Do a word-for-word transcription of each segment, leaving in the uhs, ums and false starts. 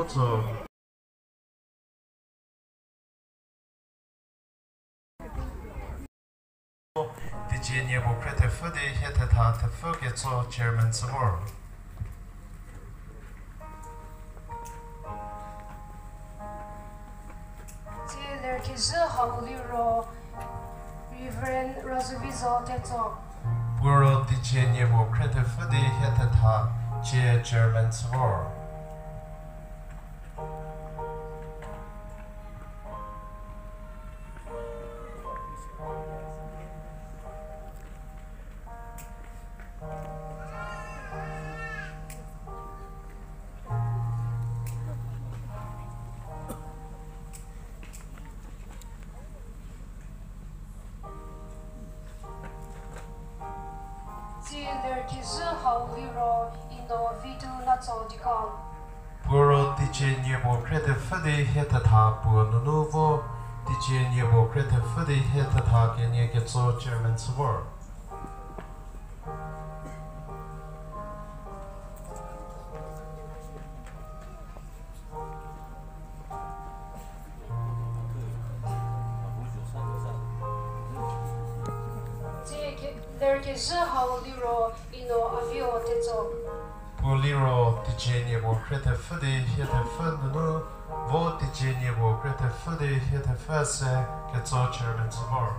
做。第几年我快特夫的现在他特夫给做 chairman 之后。 这两个是好例如 Reverend Rosavizo 在做。 不如第几年我快特夫的现在他接 chairman 之后。不如第几年我快特夫的现在他不努努不，第几年我快特夫的现在他给你给做 chairman 之后。 是好例如 ino avio 在做。 不例如第几年我快特夫的现在夫努努，我第几年我快特夫的现在夫是给做 chairman 之后。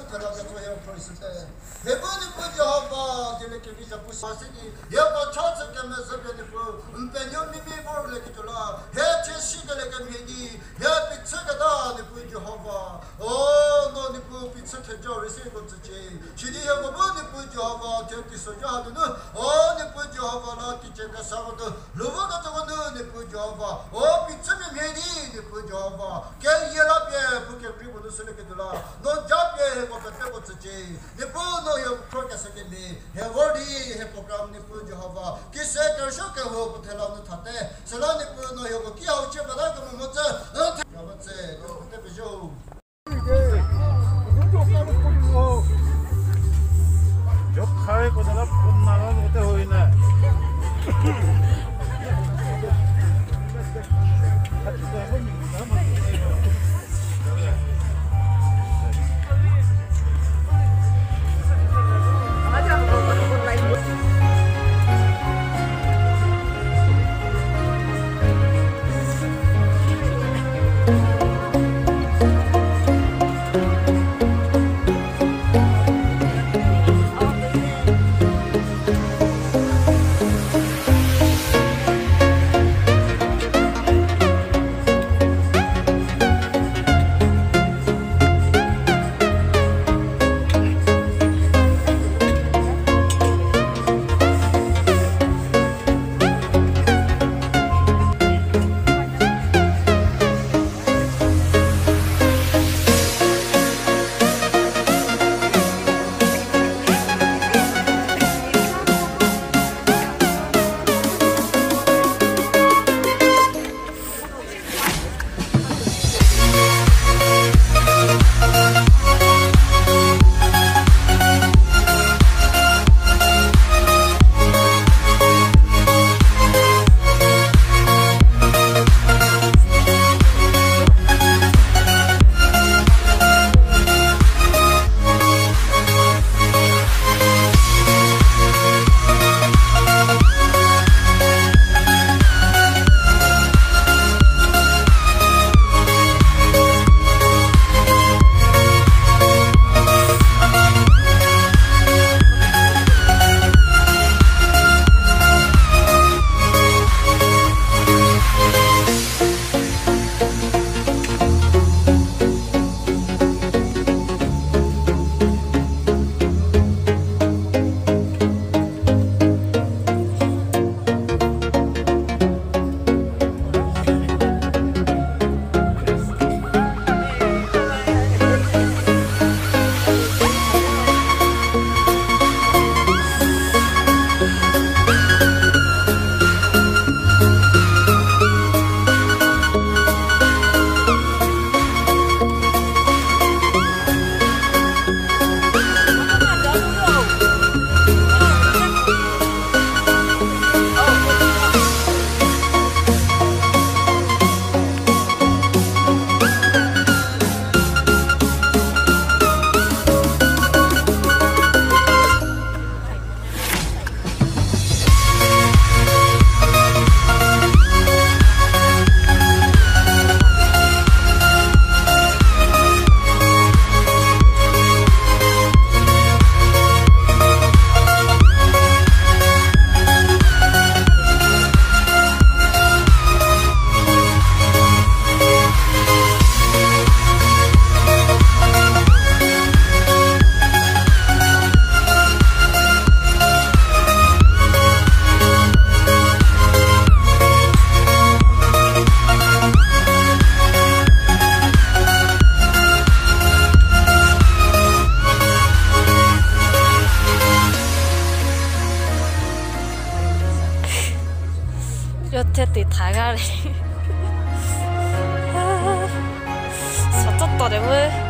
들어가서 해볼 있을 때 대부분이 부지하고 이렇게 비자 부사시기 여보 차츠께면서 변이고 은변형 미미볼 이렇게 돌아 해체 시들에게 미니 야 비츠가다 네 부지하고 어 너네 부 비츠해줘 리세고 지지 지디하고 뭐네 부지하고 저기서 야하는 어네 부지하고 나 기체가 사고도 로버가 저거는 네 부지하고 어 비츠면 미니 네 부지하고 개 이라비에 부게 비고도 쓰게 돌아 너 잡에 해고 빼고 지지 네 부노 요 프로젝트에 해버리 해 프로그램 네 부지하고 기세 결석에 하고 telau는 탔대 살아네 부노 요 기하고 쳐봐라 그러면 뭐지 어 가면서 그때 비죠 जो खाए को जरा नाराज होते हुए ना 여태띠 다가리 서쳤더래 왜